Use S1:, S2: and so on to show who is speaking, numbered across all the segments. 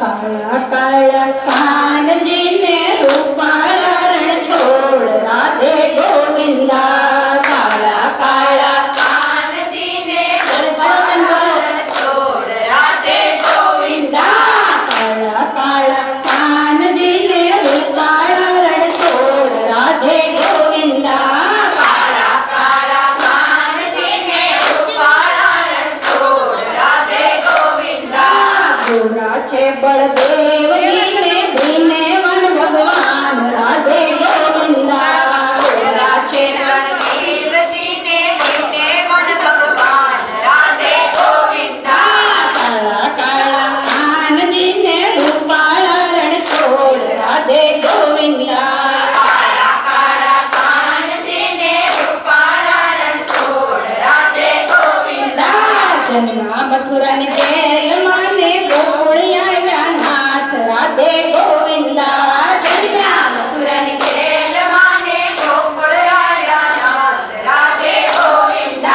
S1: काला काला कान जी ने रूपाला रण छोड़ राधे गोविंदा। काला काला कान जी ने रूपाला रण छोड़ राधे गोविंदा। काला काला कान जी ने रूपाला रण छोड़ राधे गोविंदा। काला काला कान जी ने रूपाला रण छोड़ राधे गोविंदा। गोरा छे बलदेव जी ने दीने वन भगवान राधे गोविंदा। गोरा छे बलदेव जी ने दीने वन भगवान राधे गोविंदा। काला काला कान जी ने रूपाला रण छोड़ राधे गोविंदा। काला काला कान जी ने रूपाला रण छोड़ राधे गोविंदा। जन्मा मथुरा ने जेल माने गोकुड़िया नाथ राधे गोविंदा। जन्मा मथुरा ने जेल माने गोकुड़िया नाथ राधे गोविंदा।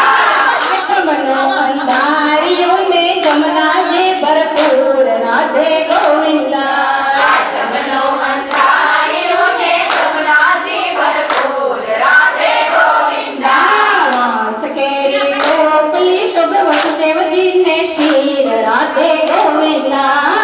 S1: मनोहरियों ने जमना जी भरपूर राधे गोविंदा। मनोहरियों ने जमना जी भरपूर राधे गोविंदा। वास केरी गोपली शुभ वसुदेव जी ने शीर राधे गोविंदा।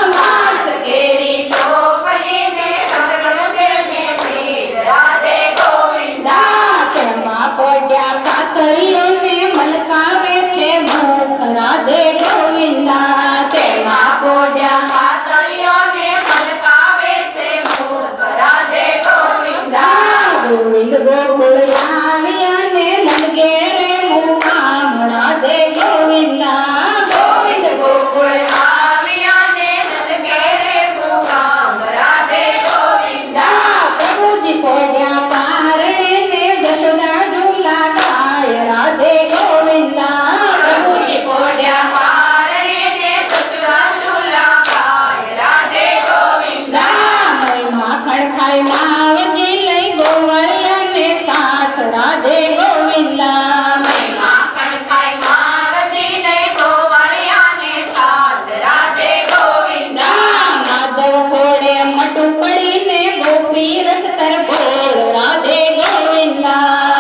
S1: वास केरी गोपली ने शुभ वसुदेव जी ने शीर राधे गोविंदा। चरमा पोड्या कातरियों ने मलकावे छे मुख राधे गोविंदा। चरमा पोड्या कातरियों ने मलकावे छे मुख राधे गोविंदा। गोविंद गोकुल आविया ने लगे रे मुकाम राधे गोविंदा। गोविंद गोकुल आविया ने लगे रे मुकाम राधे गोविंदा। प्रभु जी पोड्या कारणे ने यशोदा झूला गाय राधे गोविंदा। प्रभु जी पोड्या कारणे ने यशोदा झूला गाय राधे गोविंदा। महिमा खड़खाई माव जी लई गोवलिया ने साथ राधे गोविंदा। महिमा खड़खाई माव जी लई गोवलिया ने साथ राधे गोविंदा। माधव खोड़े मटुकड़ी ने गोपी रस तर बोल राधे गोविंदा।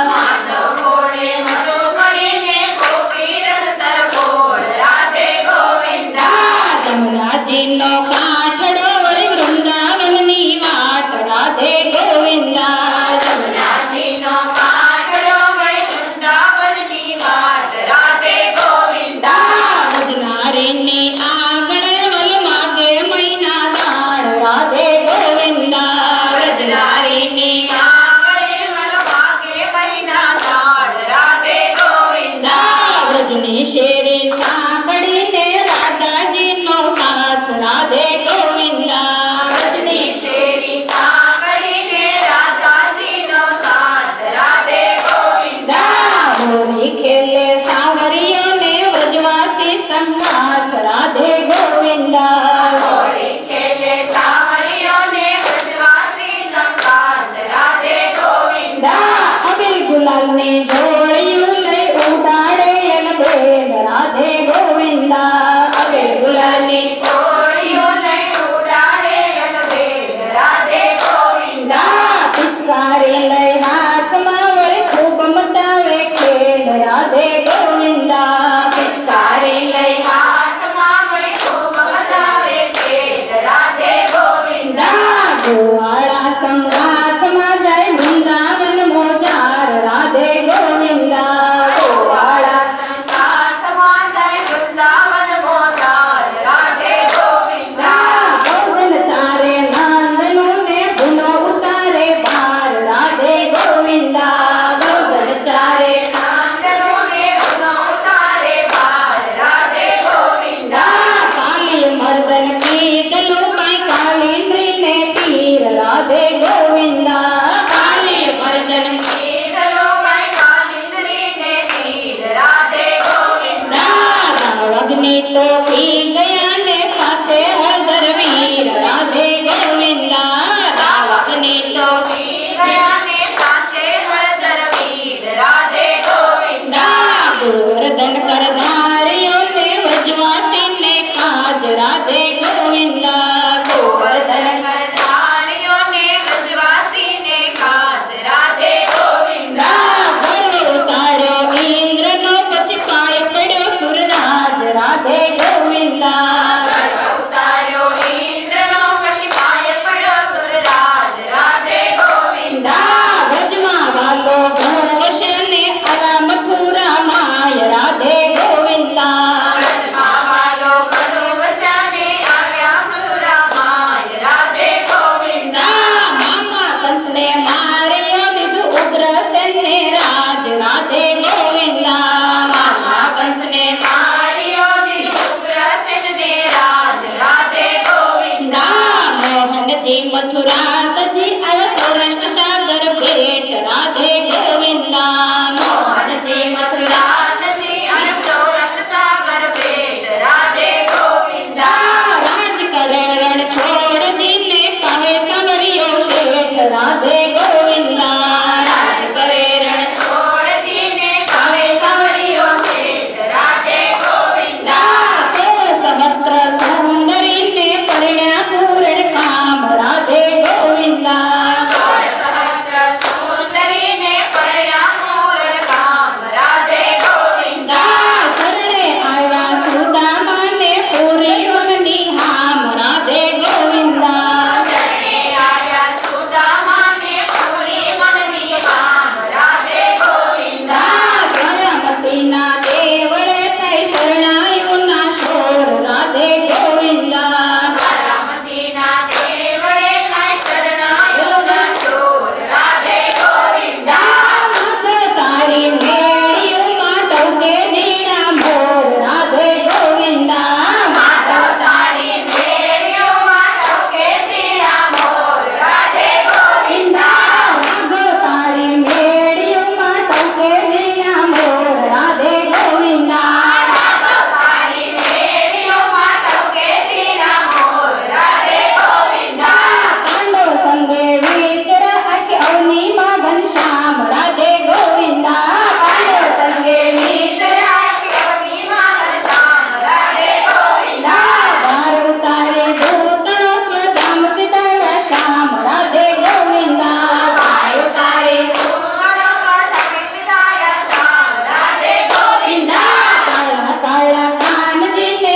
S1: माधव खोड़े मटुकड़ी ने गोपी रस तर बोल राधे गोविंदा। जमुना जी नो काठड़ो वળી વૃંદાવન ની વાટ રાધે ગોવિંદા। જમુના જી નો કાઠડો વળી વૃંદાવન ની વાટ રાધે ગોવિંદા। ભજનારી ની આગળ વલ માગે મહિના દાણ રાધે ગોવિંદા। ભજનારી ની આગળ વલ માગે મહિના દાણ રાધે ગોવિંદા। ભજની શેરી સાંકળી ને રાધાજી નો સાથ રાધે ગોવિંદા। ભજની શેરી સાંકળી ને રાધાજી નો સાથ રાધે ગોવિંદા। હોરી ખેલે સાવરિયો ને વ્રજવાસી સંગાથ રાધે ગોવિંદા। હોરી ખેલે સાવરિયો ને વ્રજવાસી સંગાથ રાધે ગોવિંદા। અબીલ ગુલાલ ને જોડિયું લઈ ઉડાડે અલબેલ રાધે ગોવિંદા। અબીલ ગુલાલ ની જોડિયું લઈ ઉડાડે અલબેલ રાધે ગોવિંદા। પિચકારી લઈ હાથમાં વળી ખૂબ મચાવે ખેલ રાધે ગોવિંદા। પિચકારી લઈ હાથમાં વળી ખૂબ મચાવે ખેલ રાધે ગોવિંદા। ગોવાળા સંગાથમાં જાય વૃંદાવન મોજાર રાધે ગોવિંદા। ગોવાળા સંગાથમાં જાય વૃંદાવન મોજાર રાધે ગોવિંદા। ગોવર્ધન ચારે નંદનું ને ગુનો ઉતારે ભાર રાધે ગોવિંદા। ગોવર્ધન ચારે નંદનું ને ગુનો ઉતારે ભાર રાધે ગોવિંદા। કાલી મર્દન કીધલું કાંઈ કાલિંદ્રી ને તીર રાધે ગોવિંદા। કાલી મર્દન કીધલું કાંઈ કાલિંદ્રી ને તીર રાધે ગોવિંદા। રાવ અગ્નિ તો પી ગયા ને સાથે હળદર વીર રાધે ગોવિંદા। રાવ અગ્નિ તો પી ગયા ને સાથે હળદર વીર રાધે ગોવિંદા। ગોવર્ધન કરધારીઓ ને વ્રજવાસી ને કાજ રાધે ગોવિંદા। मथुरा तजी आयो सौराष्ट्र सागर भेट राधे गोविंदा मोहन जी मथुरा तजी आयो सौराष्ट्र सागर भेट राधे गोविंदा राज करे रण छोड़ जी ने पावे सावरियो शेठ राधे गोविंदा राज करे रण छोड़ जी ने पावे सावरियो शेठ राधे गोविंदा सोल सहस्त्र सुंदरी ने परिण्या पूर्ण काम राधे गोविंदा सोल सहस्त्र सुंदरी ने परिण्या पूर्ण काम राधे गोविंदा शरणे आया सुदामा ने पूरी मननी हाम राधे गोविंदा शरणे आया सुदामा ने पूरी मननी हाम राधे गोविंदा गणपति ना देवळे तै शरणायु ना शोर राधे गोविंदा गणपति ना देवळे तै शरणायु ना शोर राधे गोविंदा माधव तारी मेळियु माधव के जीणा मोर राधे गोविंदा माधव तारी मेळियु माधव के जीणा मोर राधे गोविंदा माधव तारी मेळियु माधव के जीणा मोर राधे गोविंदा माधव तारी मेळियु माधव के जीणा मोर राधे गोविंदा पांडव संगे वितर आखे अवनी मा घनश्याम राधे गोविंदा पांडव संगे वितर आखे अवनी मा घनश्याम राधे गोविंदा भार उतारे भूतनो स्वधाम सिधाया श्याम राधे गोविंदा भार उतारे भूतनो स्वधाम सिधाया श्याम राधे गोविंदा काला काला कान जिने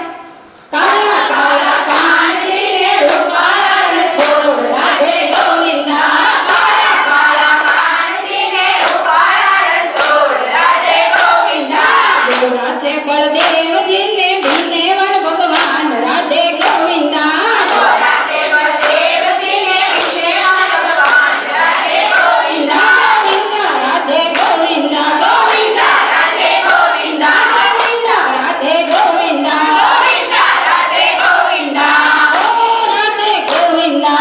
S1: काला काला कान जिने रूपाला रण छोड़ राधे गोविंदा काला काला कान जिने रूपाला रण छोड़ राधे गोविंदा गोरा छे बलदेव जिने भीने वन भगवान राधे गोविंदा गोरा छे बलदेव जिने भीने वन भगवान राधे गोविंदा गोविंदा राधे गोविंदा गोविंदा राधे गोविंदा गोविंदा राधे गोविंदा गोविंदा राधे गोविंदा ओ राधे गोविंदा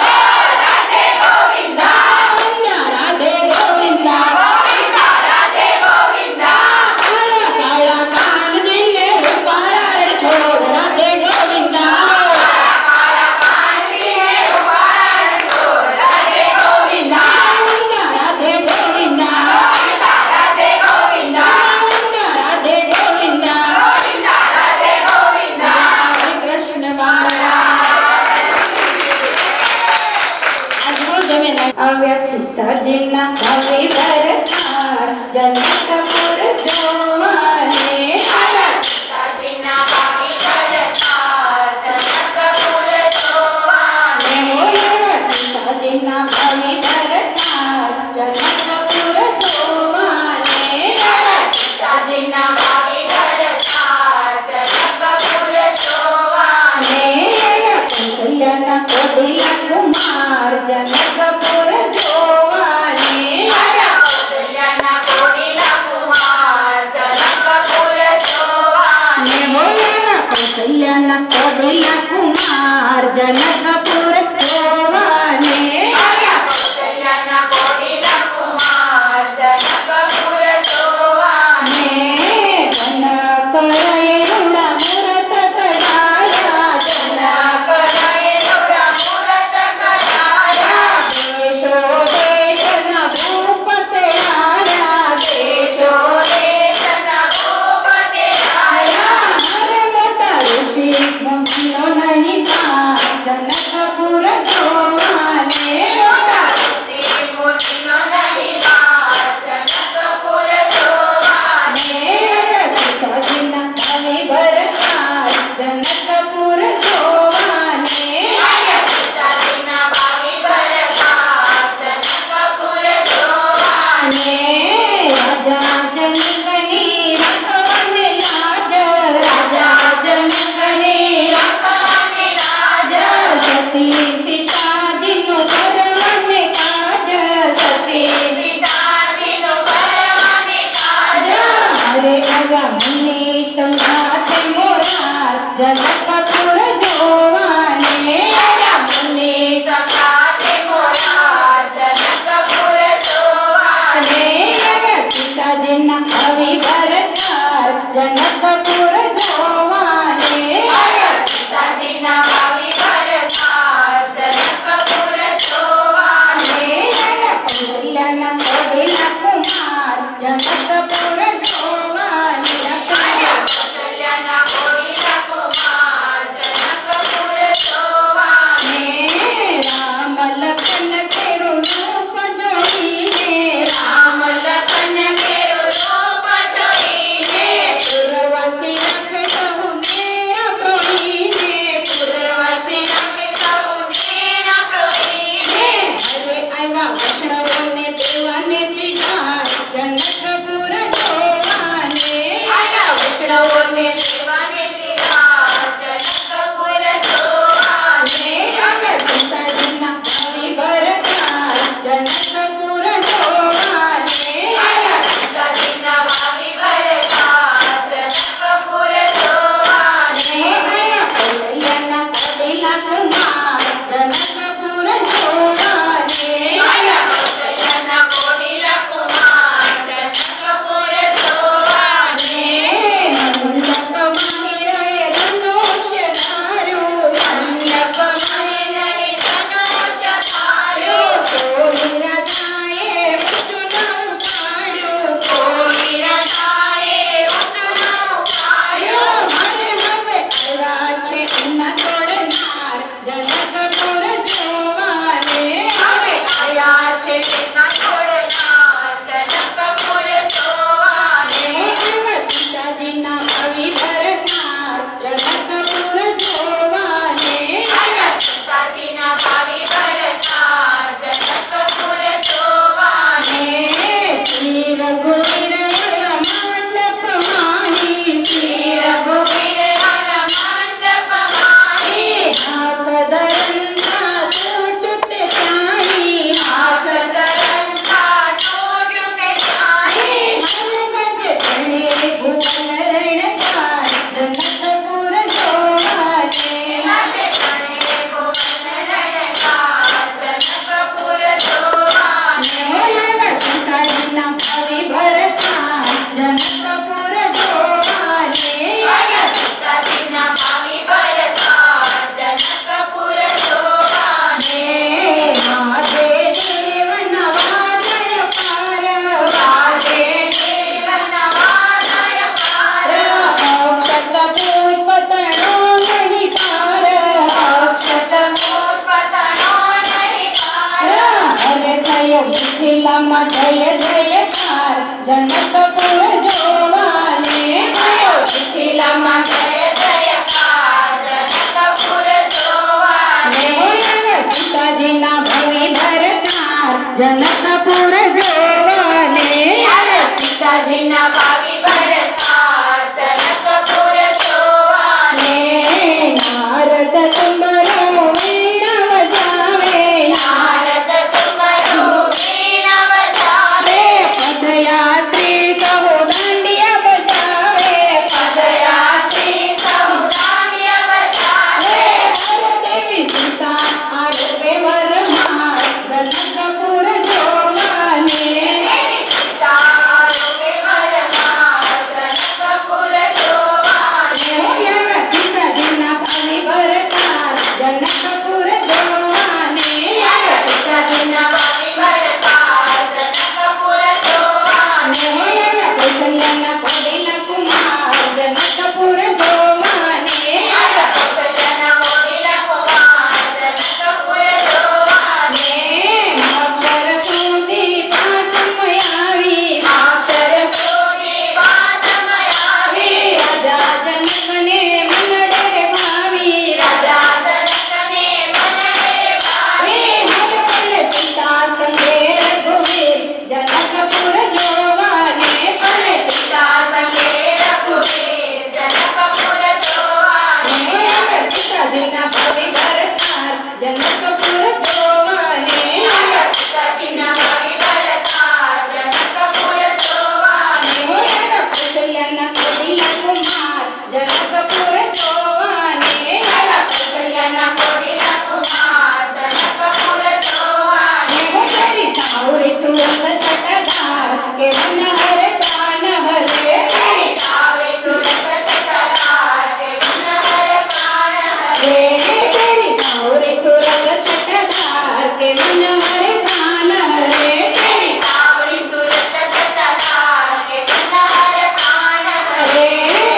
S1: राधे गोविंदा गोविंदा राधे गोविंदा गोविंदा राधे गोविंदा काला काला कान जिने रूपाला रण छोड़ राधे गोविंदा काला काला कान जिने रूपाला रण छोड़ राधे गोविंदा गोविंदा राधे गोविंदा गोविंदा राधे गोविंदा गोविंदा राधे गोविंदा गोविंदा राधे गोविंदा हरे कृष्ण बाला सीताजीना भवे भरतार जनकपुर जोवाने सीताजीना भवे भरतार जनकपुर जोवाने सीताजीना भवे भरतार जनकपुर जोवाने सीताजीना भवे भरतार जनकपुर जोवाने कौशल्यना कोडिला कुमार जनकपुर जोवाने कौशल्यना कोडिला कुमार जनकपुर जोवाने बोलना कौशल्यना कोडिला कुमार जनकपुर जोवाने कौशल्यना कोडिला कुमार जनकपुर जोवाने जनक रेणुडा मूरत कडाया जनक रेणुडा मूरत कडाया देशो देशना भूपते राया देशो देशना भूपते राया हर मोटा ऋषि मनो नहीं था जनकपुर मिथिलाમાં જય જયકાર જનકપુર જોવાને આવ્યો મિથિલામાં જય જયકાર જનકપુર જોવાને આવ્યો સીતાજીના ભવી ભરકાર જનકપુર જોવાને આવ્યો સીતાજીના ભાવી ભરકાર જનકપુર જોવાને નારદ તુમરો વીણા વજાવે નારદ તુમરો વીણા વજાવે પદયાત્રી સૌ દાંડિયા બજાવે પદયાત્રી સૌ દાંડિયા બજાવે હર દેવી સીતા આરોગે વરમાળ જનકપુર જોવાને દેવી સીતા આરોગે વરમાળ જનકપુર જોવાને આવ્યા સીતાજીના ભાવી ભરકાર જનકપુર જોવાને આવ્યા સીતાજીના ભાવી ભરકાર જનકપુર જોવાને આવ્યા કૌશલ્યાના કોડીલા કુમાર જનકપુર જોવાને આવ્યા કૌશલ્યાના કોડીલા કુમાર જનકપુર જોવાને માક્ષર સુધી પાંચમ આવી માક્ષર સુધી પાંચમ આવી રાજા જનકને મનડે ભાવી રાજા જનકને મનડે ભાવી હરપલ સીતા સંગે રઘુવીર જનકપુર જોવાને પલે સીતા સંગે રઘુવીર જનકપુર જોવાને આવ્યા સીતાજીના ભાવી ભરકાર જનકપુર જોવાને આવ્યા સીતાજીના ભાવી ભરકાર જનકપુર જોવાને આવ્યા કૌશલ્યાના કોડીલા કુમાર જનકપુર જોવાને આવ્યા કૌશલ્યાના કોડીલા કુમાર જનકપુર જોવાને તેરી સાવરી સુરત છટાદાર કે મનહર કાન હરે તેરી સાવરી સુરત છટાદાર કે મનહર કાન હરે તેરી સાવરી સુરત છટાદાર કે મનહર કાન હરે તેરી સાવરી સુરત છટાદાર કે મનહર કાન હરે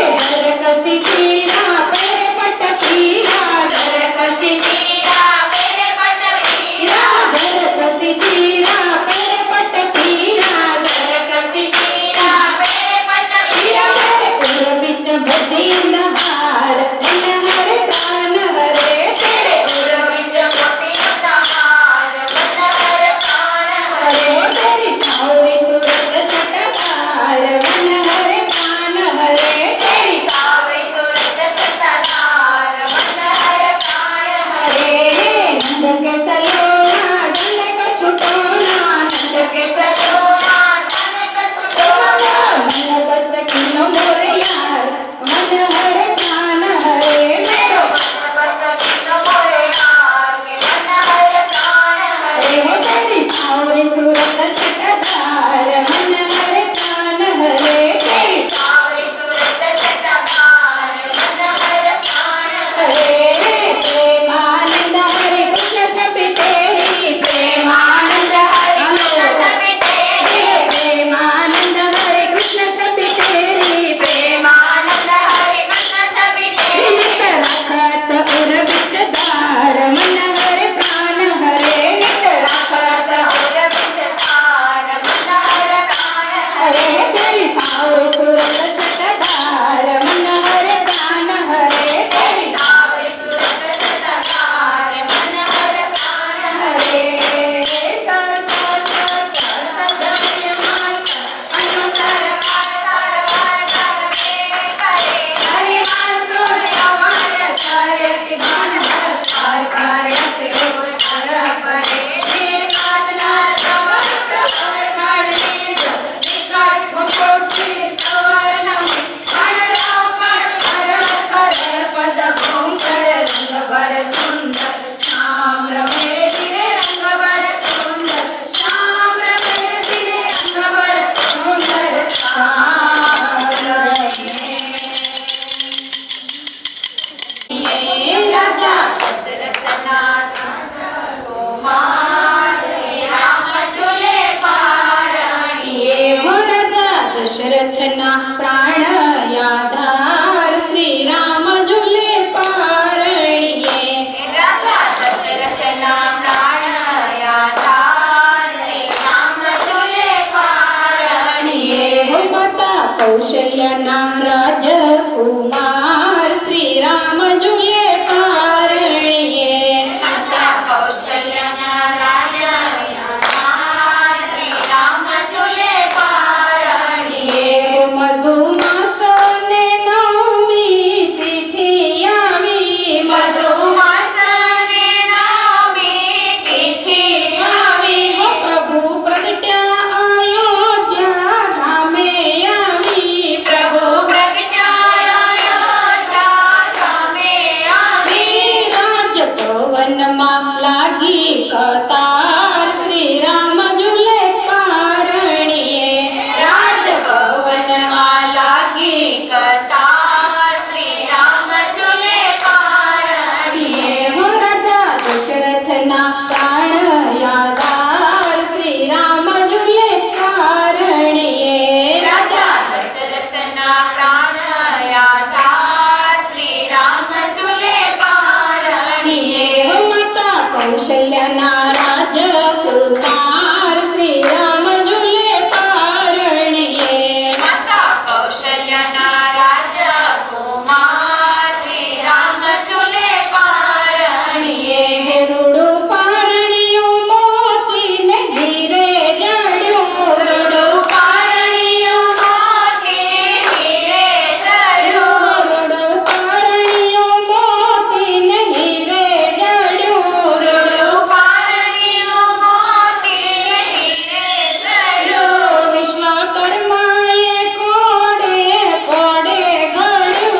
S1: જરકસી ચીરા પેરે પટ પીરા જરકસી ચીરા પેરે પટ પીરા જરકસી ચીરા પેરે પટ પીરા જરકસી ચીરા પેરે પટ પીરા ઉર વિચ બધી નહાર મનહર કાન હરે તેરે ઉર વિચ બધી નહાર મનહર कौशल्याना राजकुमार श्री राम झूले पारणिये
S2: माता कौशल्याना राजकुमार श्री राम झूले पारणिये
S1: मधुमास ने नवमी तिथि आवी
S2: मधुमास ने नवमी तिथि आवी
S1: प्रभु प्रगट्या अयोध्या धामे आवी
S2: प्रभु प्रगट्या अयोध्या धामे आवी
S1: राजभवन में लागी कतार श्री राम झूले पारणिये
S2: राजभवन में लागी कतार श्री राम झूले पारणिये
S1: राजा दशरथ ना प्राण यादार श्री राम झूले पारणिये
S2: राजा दशरथ ना प्राण यादार श्री राम झूले पारणिये
S1: माता कौशल्या ना राजकुमार श्री राम झूले पारणिये
S2: माता कौशल्याना राजकुमार श्री राम झूले पारणिये
S1: रुडो पारणियो मोती ने हीरे जड़ो
S2: रुडो पारणियो मोती हीरे जड़ो
S1: रुडो पारणियो मोती ने हीरे जड़ो
S2: रुडो पारणियो मोती हीरे जड़ो
S1: विश्वकर्मा ये कोड़े कोड़े गड़ो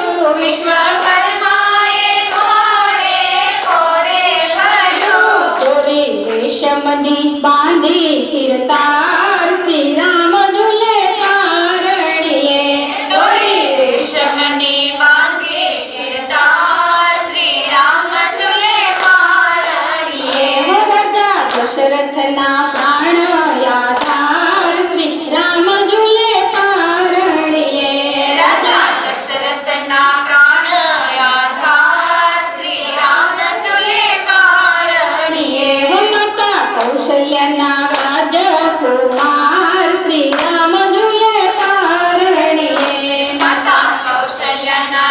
S2: विश्वकर्माए कोड़े कोड़े गड़ो
S1: तोरी रेशमनी बांधी किरतार श्री राम झूले पारणिये
S2: डोरी रेशमनी बांधे किरदार श्री राम झूले पारणिये
S1: राजा दशरथ ना प्राण याधार श्री राम झूले पारणिये
S2: राजा दशरथ ना प्राण याधार श्री राम झूले पारणिये
S1: माता कौशल्या ना राजकुमार श्री राम झूले पारणिये
S2: माता कौशल्याना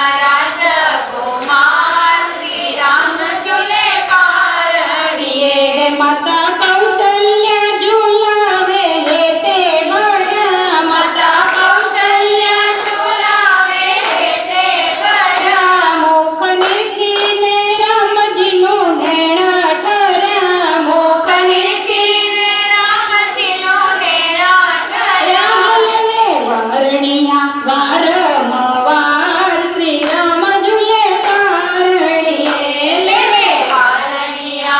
S2: राजकुमार श्री राम झूले पारणिये
S1: माता कौशल्या झुलावे हेते भरा
S2: माता कौशल्या झुलावे हेते भरा
S1: मुख निखीने रामजी नो नेणा ठरा मुख
S2: कनिकीने रामजीनो नेरा ठरा
S1: रामलने वर्णिया वारंवार श्री राम झूले पारणिये
S2: लेवे वारणिया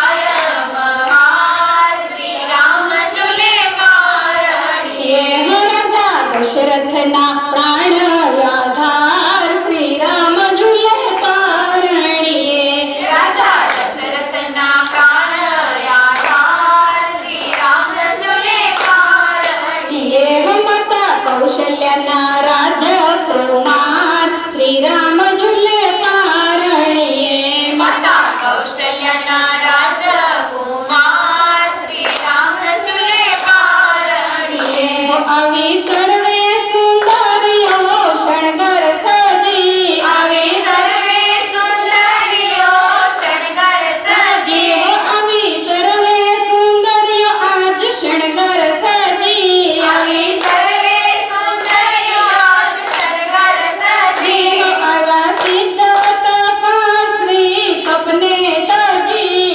S2: वारंवार श्री राम झूले पारणिये
S1: राजा दशरथ ना प्राण याधार श्री राम झूले पारणिये
S2: राजा दशरथ ना प्राण याधार श्री राम झूले पारणिये
S1: माता कौशल्या ना राजकुमार श्री राम झूले पारणिये
S2: माता कौशल्याना राजकुमार श्री राम झूले पारणिये
S1: अवी सर्वे सुंदरियो शणगार सजी
S2: आवे सर्वे सुंदरियो शणगार सजी
S1: अवी सर्वे सुंदरियो आज शणगार सजी
S2: आवे सर्वे सुंदरियो आज शणगार सजी
S1: आवा सिद्ध तपासवी कपने तजी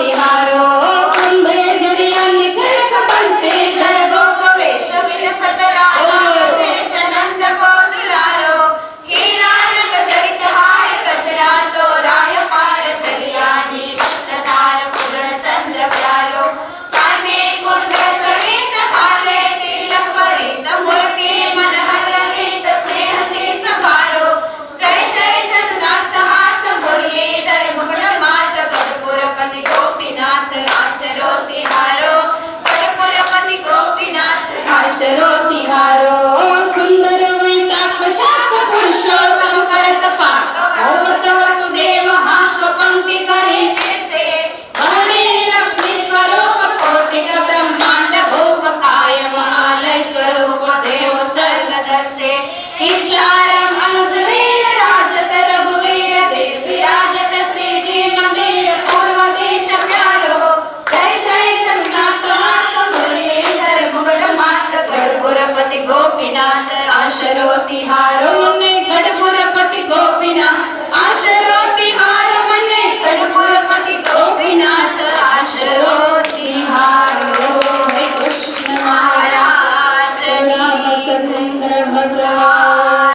S1: तिहारो कुंभे जरिया निखर सपन से घर गोप वेश
S2: विलसत राधा वेश नंद को दुलारो हीरा रंग जड़ित हार गजरा तो राय पार चलिया ही वस्त्रधार पूर्ण चंद्र प्यारो काने कुंडल सड़ित हाले तिलक वरित मूर्ति मनहर लित स्नेह के सकारो जय जय जगन्नाथ हाथ मुरलीधर मुकुट मात कर्पूरपति गोपीनाथ आशरो तिहारो कर्पूरपति गोपीनाथ
S1: आशरो तिहारो सुंदर वैताख शाख पुरुषोत्तम करत पाठ औवत वसुदेव हाक पंक्ति करे
S2: से
S1: हरे लक्ष्मी स्वरूप कोटिक ब्रह्मांड भोग कायम आलय स्वरूप देव सर्वदर से इच्छारम अनुजवीर राजत रघुवीर देव विराजत श्री जी मंदिर पूर्व देश प्यारो जय जय जगन्नाथ मात मुरलीधर मुकुट मात गढ़पुरपति गोपीनाथ आशरो तिहारो मने गढ़पुरपति गोपीनाथ आशरो तिहारो मने गढ़पुरपति गोपीनाथ आशरो तिहारो हे कृष्ण महाराज रामचंद्र भगवान